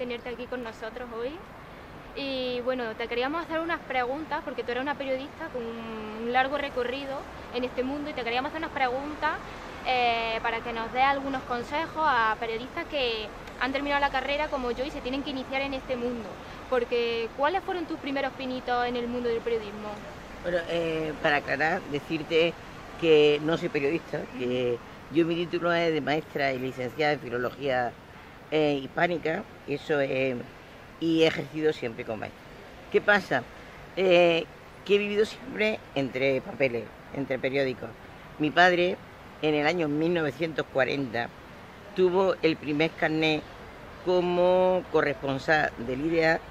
tenerte aquí con nosotros hoy. Y bueno, te queríamos hacer unas preguntas, porque tú eres una periodista con un largo recorrido en este mundo, y te queríamos hacer unas preguntas para que nos dé algunos consejos a periodistas que han terminado la carrera como yo y se tienen que iniciar en este mundo. Porque, ¿cuáles fueron tus primeros pinitos en el mundo del periodismo? Bueno, para aclarar, decirte que no soy periodista, que yo mi título es de maestra y licenciada en Filología Hispánica, y he ejercido siempre como maestra. ¿Qué pasa? Que he vivido siempre entre papeles, entre periódicos. Mi padre, en el año 1940, tuvo el primer carnet como corresponsal del Ideal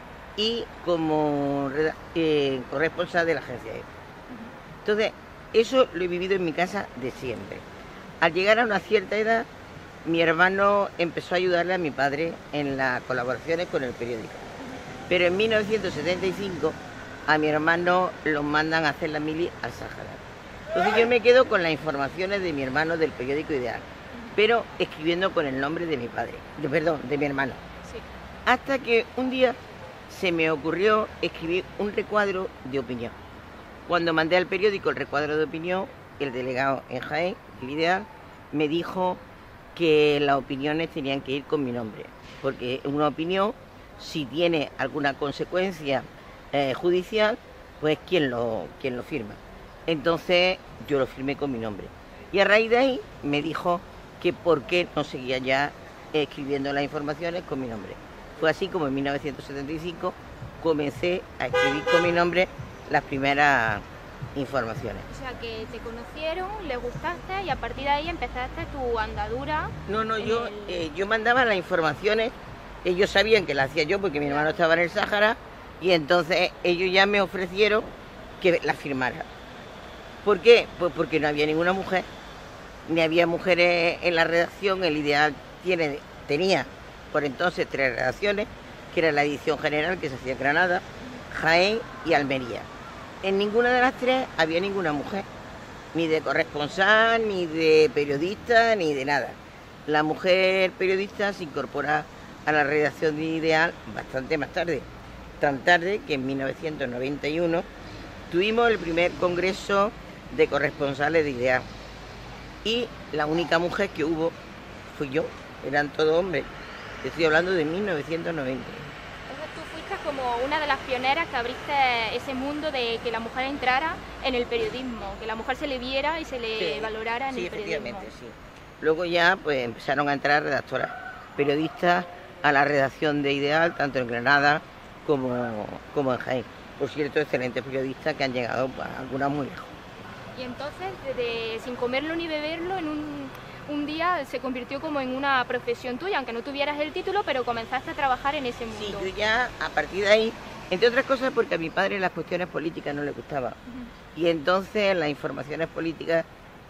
y como corresponsal de la agencia EFE. Entonces, eso lo he vivido en mi casa de siempre. Al llegar a una cierta edad, mi hermano empezó a ayudarle a mi padre en las colaboraciones con el periódico. Pero en 1975 a mi hermano lo mandan a hacer la mili al Sáhara. Entonces yo me quedo con las informaciones de mi hermano del periódico Ideal, pero escribiendo con el nombre de mi padre, de mi hermano. Sí. Hasta que un día se me ocurrió escribir un recuadro de opinión. Cuando mandé al periódico el recuadro de opinión, el delegado en Jaén, el Ideal, me dijo que las opiniones tenían que ir con mi nombre, porque una opinión, si tiene alguna consecuencia judicial, pues ¿quién lo firma? Entonces yo lo firmé con mi nombre. Y a raíz de ahí me dijo que por qué no seguía ya escribiendo las informaciones con mi nombre. Fue así como en 1975 comencé a escribir con mi nombre las primeras informaciones. O sea, que te conocieron, les gustaste y a partir de ahí empezaste tu andadura. No, yo mandaba las informaciones, ellos sabían que las hacía yo porque mi hermano estaba en el Sáhara, y entonces ellos ya me ofrecieron que las firmara. ¿Por qué? Pues porque no había ninguna mujer, ni había mujeres en la redacción. El Ideal tenía por entonces 3 redacciones, que era la edición general que se hacía en Granada, Jaén y Almería. En ninguna de las 3 había ninguna mujer, ni de corresponsal, ni de periodista, ni de nada. La mujer periodista se incorpora a la redacción de Ideal bastante más tarde, tan tarde que en 1991 tuvimos el primer congreso de corresponsales de Ideal. Y la única mujer que hubo fui yo, eran todos hombres. Estoy hablando de 1990. Tú fuiste como una de las pioneras que abriste ese mundo de que la mujer entrara en el periodismo, que la mujer se le viera y se le valorara en el periodismo. Efectivamente, sí. Luego ya pues empezaron a entrar redactoras periodistas a la redacción de Ideal, tanto en Granada como en Jaén. Por cierto, excelentes periodistas que han llegado, pues, algunas muy lejos. Y entonces, sin comerlo ni beberlo, en un día se convirtió como en una profesión tuya, aunque no tuvieras el título, pero comenzaste a trabajar en ese mundo. Sí, yo ya a partir de ahí, entre otras cosas porque a mi padre las cuestiones políticas no le gustaban. Y entonces las informaciones políticas,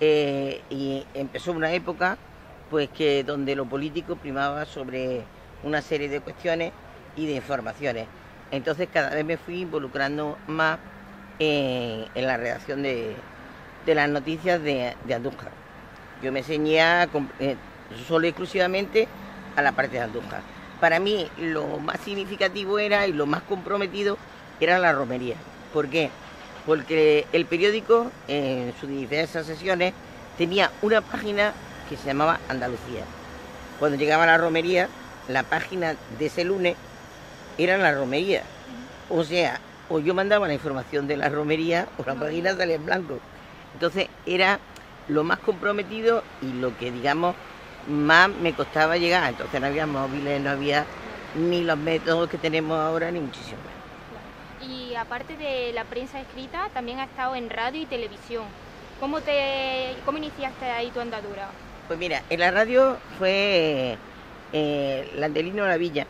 y empezó una época pues que donde lo político primaba sobre una serie de cuestiones y de informaciones. Entonces cada vez me fui involucrando más en la redacción de las noticias de Andújar. Yo me ceñía solo y exclusivamente a la parte de Andújar. Para mí lo más significativo era, y lo más comprometido, era la romería. ¿Por qué? Porque el periódico, en sus diversas sesiones, tenía una página que se llamaba Andalucía. Cuando llegaba la romería, la página de ese lunes era la romería. O sea, o yo mandaba la información de la romería o la página salía en blanco. Entonces era lo más comprometido y lo que, digamos, más me costaba llegar. Entonces no había móviles, no había ni los métodos que tenemos ahora, ni muchísimo más. Y aparte de la prensa escrita, también has estado en radio y televisión. ¿Cómo iniciaste ahí tu andadura? Pues mira, en la radio fue Landelino La Villa,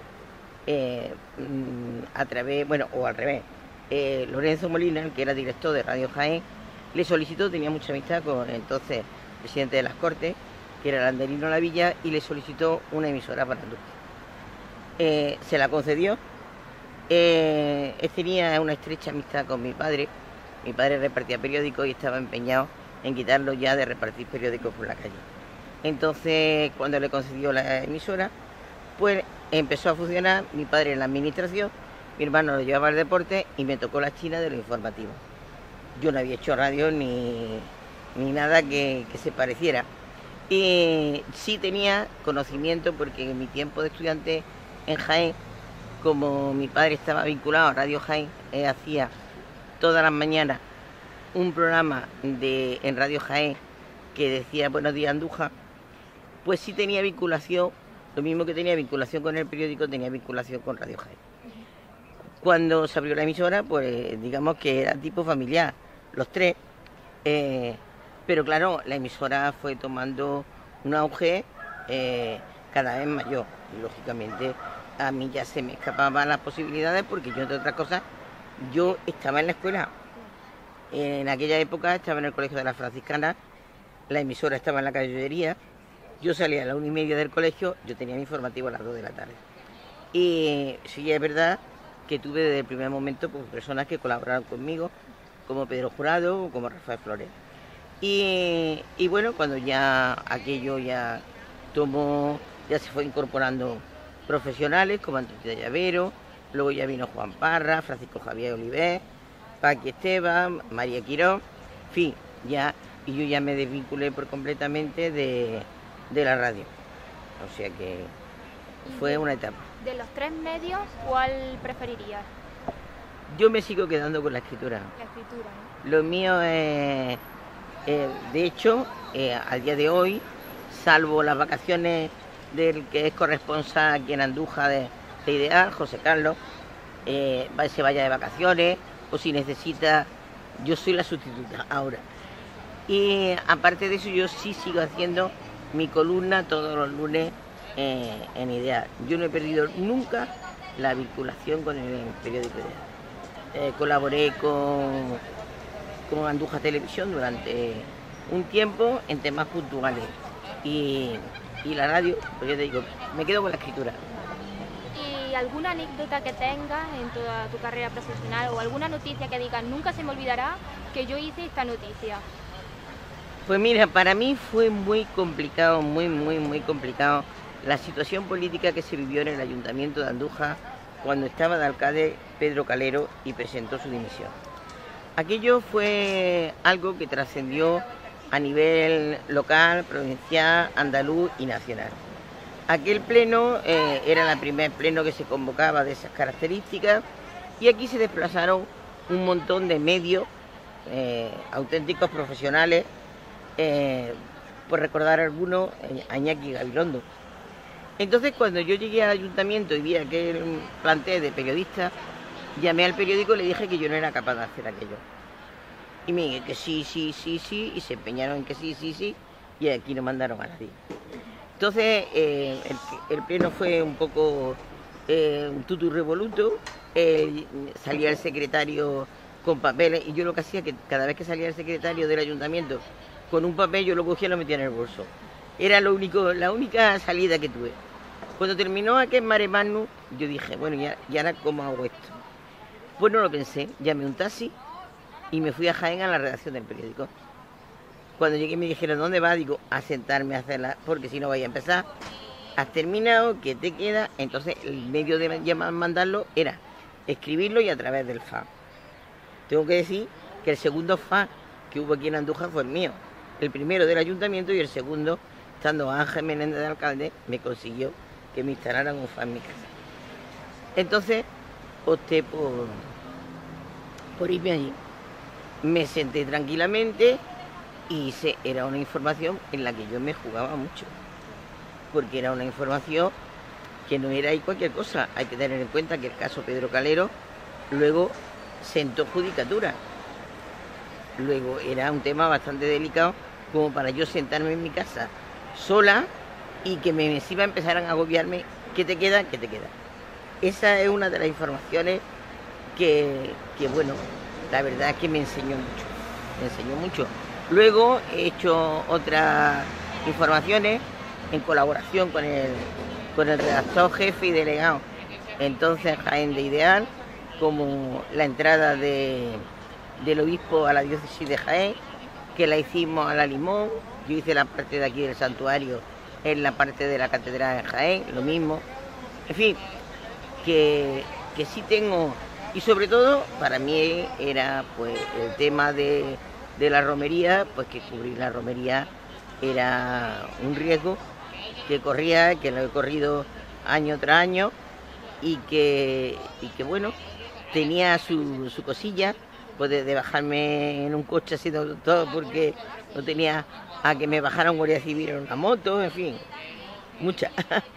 a través, bueno, o al revés, Lorenzo Molina, que era director de Radio Jaén, le solicitó, tenía mucha amistad con el entonces presidente de las Cortes, que era Landelino La Villa, y le solicitó una emisora para Andújar. Se la concedió. Tenía una estrecha amistad con mi padre. Mi padre repartía periódicos y estaba empeñado en quitarlo ya de repartir periódicos por la calle. Entonces, cuando le concedió la emisora, pues empezó a funcionar, mi padre en la administración, mi hermano lo llevaba al deporte y me tocó la china de lo informativo. Yo no había hecho radio ni nada que se pareciera. Y sí tenía conocimiento porque en mi tiempo de estudiante en Jaén, como mi padre estaba vinculado a Radio Jaén, hacía todas las mañanas un programa en Radio Jaén que decía Buenos días Andújar, pues sí tenía vinculación, lo mismo que tenía vinculación con el periódico, tenía vinculación con Radio Jaén. Cuando se abrió la emisora, pues digamos que era tipo familiar, los tres, pero claro, la emisora fue tomando un auge cada vez mayor y lógicamente a mí ya se me escapaban las posibilidades porque yo, entre otras cosas, yo estaba en la escuela. En aquella época estaba en el colegio de las franciscanas, la emisora estaba en la caballería, yo salía a la 1:30 del colegio, yo tenía mi informativo a las 2 de la tarde. Y sí, es verdad que tuve desde el primer momento pues, personas que colaboraron conmigo, como Pedro Jurado o como Rafael Flores. Y bueno, cuando ya aquello ya se fue incorporando profesionales como Antonio Llavero, luego ya vino Juan Parra, Francisco Javier Oliver, Paqui Esteban, María Quiró, en fin, y yo ya me desvinculé por completamente de la radio. O sea que fue una etapa. De los tres medios, ¿cuál preferirías? Yo me sigo quedando con la escritura. La escritura, ¿no? Lo mío es, de hecho, al día de hoy, salvo las vacaciones del que es corresponsal aquí en Andújar de Ideal, José Carlos, se vaya de vacaciones, o si necesita, yo soy la sustituta ahora. Y aparte de eso, yo sí sigo haciendo mi columna todos los lunes en Ideal. Yo no he perdido nunca la vinculación con el periódico Ideal. Colaboré con Andújar Televisión durante un tiempo en temas puntuales y la radio, pues yo te digo, me quedo con la escritura. ¿Y alguna anécdota que tengas en toda tu carrera profesional o alguna noticia que digas nunca se me olvidará que yo hice esta noticia? Pues mira, para mí fue muy complicado, muy complicado la situación política que se vivió en el Ayuntamiento de Andújar cuando estaba de alcalde Pedro Calero y presentó su dimisión. Aquello fue algo que trascendió a nivel local, provincial, andaluz y nacional. Aquel pleno era el primer pleno que se convocaba de esas características y aquí se desplazaron un montón de medios, auténticos profesionales, por recordar algunos, a Iñaki Gabilondo. Entonces cuando yo llegué al ayuntamiento y vi aquel plantel de periodistas, llamé al periódico y le dije que yo no era capaz de hacer aquello. Y me dije que sí, y se empeñaron en que sí, y aquí no mandaron a nadie. Entonces el pleno fue un poco un tutu revoluto, salía el secretario con papeles, y yo lo que hacía que cada vez que salía el secretario del ayuntamiento con un papel, yo lo cogía y lo metía en el bolso. Era la única salida que tuve. Cuando terminó aquel mare magnum, yo dije, bueno, ¿y ahora cómo hago esto? Pues no lo pensé, llamé un taxi y me fui a Jaén a la redacción del periódico. Cuando llegué me dijeron, ¿dónde vas? Digo, a sentarme a hacerla, porque si no vaya a empezar. Has terminado, ¿qué te queda? Entonces el medio de mandarlo era escribirlo y a través del fax. Tengo que decir que el segundo fax que hubo aquí en Andújar fue el mío. El primero del ayuntamiento y el segundo, estando Ángel Menéndez de alcalde, me consiguió que me instalaran un fax en mi casa. Entonces opté por irme allí. Me senté tranquilamente y era una información en la que yo me jugaba mucho, porque era una información que no era ahí cualquier cosa. Hay que tener en cuenta que el caso Pedro Calero luego sentó judicatura. Luego era un tema bastante delicado como para yo sentarme en mi casa sola y que encima empezaran a agobiarme. ¿Qué te queda? ¿Qué te queda? Esa es una de las informaciones que bueno, la verdad es que me enseñó mucho. Luego he hecho otras informaciones en colaboración con el redactor jefe y delegado, entonces Jaén de Ideal, como la entrada del obispo a la diócesis de Jaén, que la hicimos a la Limón. Yo hice la parte de aquí del santuario, en la parte de la catedral de Jaén, lo mismo. En fin, que sí tengo, y sobre todo para mí era pues el tema de la romería, pues que cubrir la romería era un riesgo que corría, que lo he corrido año tras año y que bueno, tenía su cosilla, pues de bajarme en un coche haciendo todo porque no tenía a que me bajara un guardia civil en una moto, en fin, muchas.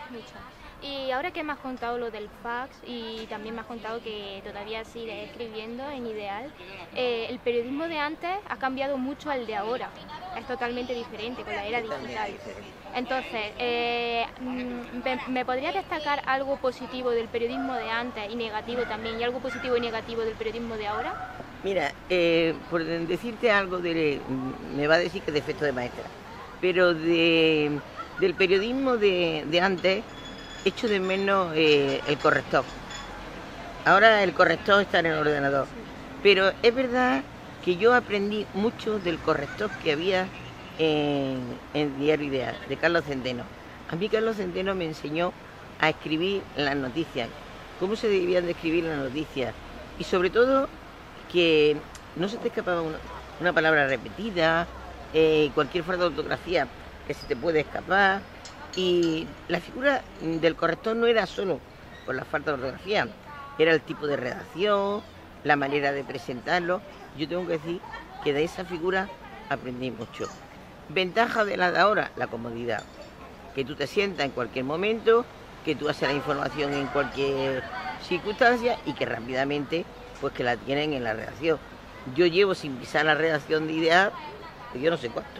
Y ahora que me has contado lo del fax y también me has contado que todavía sigues escribiendo en Ideal, el periodismo de antes ha cambiado mucho al de ahora, es totalmente diferente con la era digital. Entonces, ¿me podrías destacar algo positivo del periodismo de antes y negativo también, y algo positivo y negativo del periodismo de ahora? Mira, por decirte algo, me va a decir que es defecto de maestra, pero del periodismo de antes echo de menos el corrector. Ahora el corrector está en el ordenador, pero es verdad que yo aprendí mucho del corrector que había en Diario Ideal, de Carlos Centeno. A mí Carlos Centeno me enseñó a escribir las noticias, cómo se debían de escribir las noticias, y sobre todo que no se te escapaba una palabra repetida, cualquier falta de ortografía que se te puede escapar. Y la figura del corrector no era solo por la falta de ortografía, era el tipo de redacción, la manera de presentarlo. Yo tengo que decir que de esa figura aprendí mucho. Ventaja de la de ahora, la comodidad. Que tú te sientas en cualquier momento, que tú haces la información en cualquier circunstancia y que rápidamente pues que la tienen en la redacción. Yo llevo sin pisar la redacción de Ideal, yo no sé cuánto.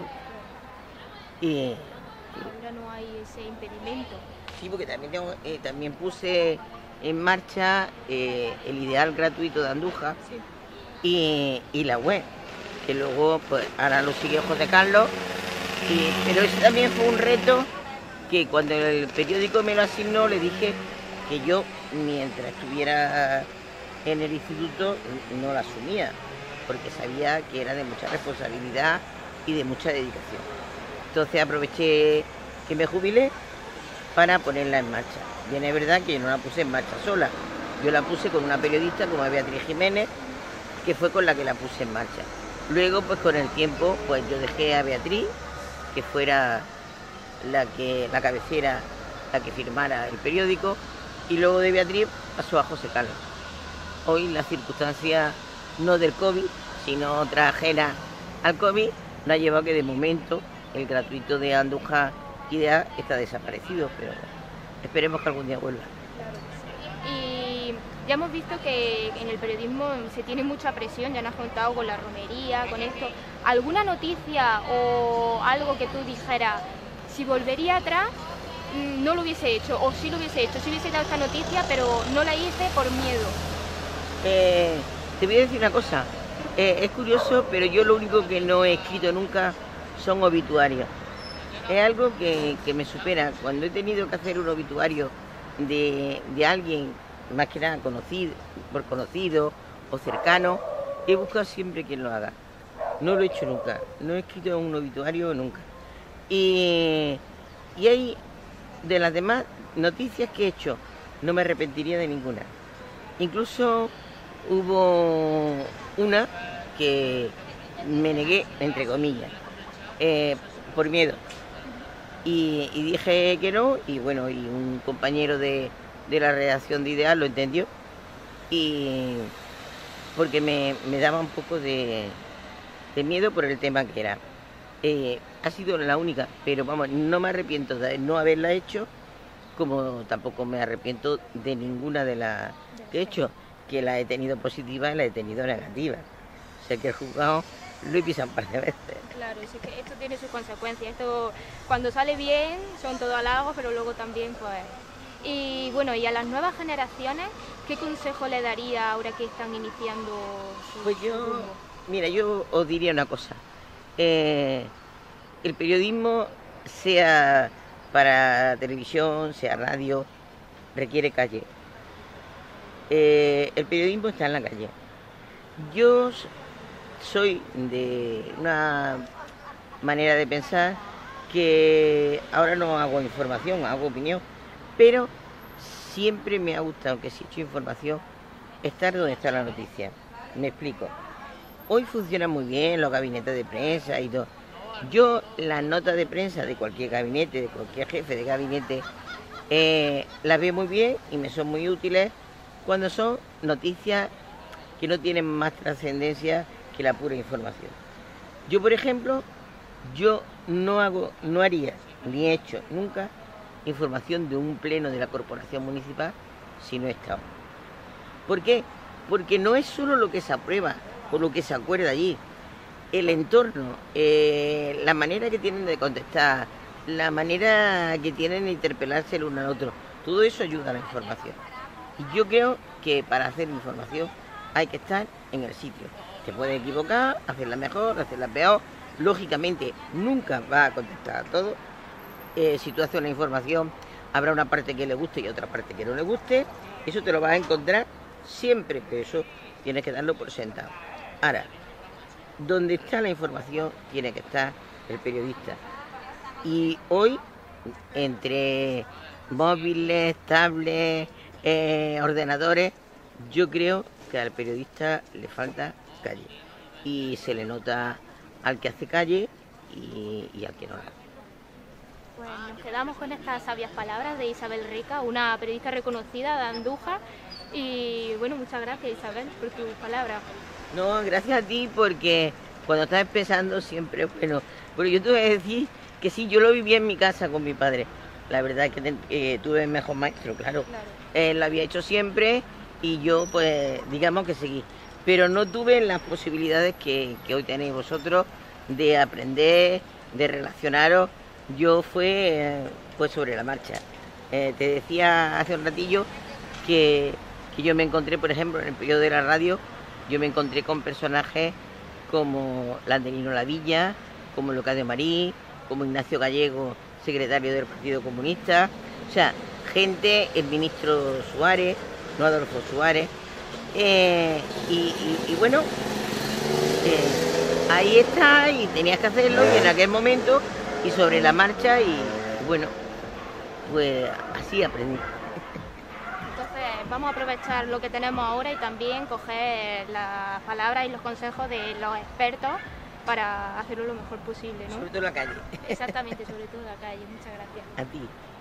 Y ahora no hay ese impedimento. Sí, porque también puse en marcha el Ideal gratuito de Andújar, sí, y la web, que luego pues ahora lo sigue José Carlos, pero ese también fue un reto que cuando el periódico me lo asignó le dije que yo mientras estuviera en el instituto no la asumía, porque sabía que era de mucha responsabilidad y de mucha dedicación. Entonces aproveché que me jubilé para ponerla en marcha. Bien, es verdad que yo no la puse en marcha sola, yo la puse con una periodista como Beatriz Jiménez, que fue con la que la puse en marcha. Luego, pues con el tiempo, pues yo dejé a Beatriz, que fuera la cabecera, la que firmara el periódico, y luego de Beatriz pasó a José Carlos. Hoy las circunstancias no del COVID, sino otra ajena al COVID, nos ha llevado que de momento el gratuito de Andújar Ideal está desaparecido, pero esperemos que algún día vuelva. Y ya hemos visto que en el periodismo se tiene mucha presión, ya nos has contado con la romería, con esto. ¿Alguna noticia o algo que tú dijeras, si volvería atrás, no lo hubiese hecho, o sí lo hubiese hecho, sí hubiese dado esta noticia, pero no la hice por miedo? Te voy a decir una cosa, es curioso, pero yo lo único que no he escrito nunca son obituarios. Es algo que me supera. Cuando he tenido que hacer un obituario de alguien, más que nada conocido o cercano, he buscado siempre quien lo haga. No lo he hecho nunca, no he escrito un obituario nunca. Y hay de las demás noticias que he hecho, no me arrepentiría de ninguna. Incluso hubo una que me negué, entre comillas, por miedo. Y dije que no, y bueno, y un compañero de la redacción de Ideal lo entendió, y porque me daba un poco de miedo por el tema que era. Ha sido la única, pero vamos, no me arrepiento de no haberla hecho, como tampoco me arrepiento de ninguna de las que he hecho, que la he tenido positiva y la he tenido negativa. O sea que el juzgado lo he pisado un par de veces. Claro, es que esto tiene sus consecuencias. Esto, cuando sale bien, son todo halagos, pero luego también, pues... Y bueno, y a las nuevas generaciones, ¿qué consejo le daría ahora que están iniciando su Pues yo, mira, yo os diría una cosa. El periodismo, sea para televisión, sea radio, requiere calle. El periodismo está en la calle. Yo soy de una manera de pensar que ahora no hago información, hago opinión, pero siempre me ha gustado, que si he hecho información, estar donde está la noticia. Me explico. Hoy funciona muy bien los gabinetes de prensa y todo. Yo las notas de prensa de cualquier gabinete, de cualquier jefe de gabinete, las veo muy bien y me son muy útiles cuando son noticias que no tienen más trascendencia que la pura información. Yo, por ejemplo, no haría, ni he hecho nunca, información de un pleno de la corporación municipal si no he estado. ¿Por qué? Porque no es solo lo que se aprueba o lo que se acuerda allí. El entorno, la manera que tienen de contestar, la manera que tienen de interpelarse el uno al otro, todo eso ayuda a la información. Y yo creo que para hacer información hay que estar en el sitio. Te puedes equivocar, hacerla mejor, hacerla peor. Lógicamente nunca va a contestar a todo. Si tú haces una información, habrá una parte que le guste y otra parte que no le guste. Eso te lo vas a encontrar siempre, que eso tienes que darlo por sentado. Ahora, donde está la información tiene que estar el periodista. Y hoy, entre móviles, tablets, ordenadores, yo creo que al periodista le falta calle. Y se le nota al que hace calle y al que no la hace. Pues nos quedamos con estas sabias palabras de Isabel Rica, una periodista reconocida de Andújar. Y bueno, muchas gracias, Isabel, por tus palabras. No, gracias a ti, porque cuando estás empezando siempre, bueno, pero yo te voy a decir que sí, yo lo viví en mi casa con mi padre. La verdad es que tuve el mejor maestro, claro. Él lo había hecho siempre y yo, pues, digamos que seguí. Pero no tuve las posibilidades que hoy tenéis vosotros de aprender, de relacionaros. Yo fue pues sobre la marcha. Te decía hace un ratillo que yo me encontré, por ejemplo, en el periodo de la radio, yo me encontré con personajes como Landelino Lavilla, como Leocadio Marí, como Ignacio Gallego, secretario del Partido Comunista, o sea, gente, el ministro Suárez, no Adolfo Suárez, y bueno, ahí está, y tenías que hacerlo, y en aquel momento, y sobre la marcha, y bueno, pues así aprendí. Entonces vamos a aprovechar lo que tenemos ahora y también coger las palabras y los consejos de los expertos para hacerlo lo mejor posible, ¿no? Sobre todo la calle. Exactamente, sobre todo la calle. Muchas gracias. A ti.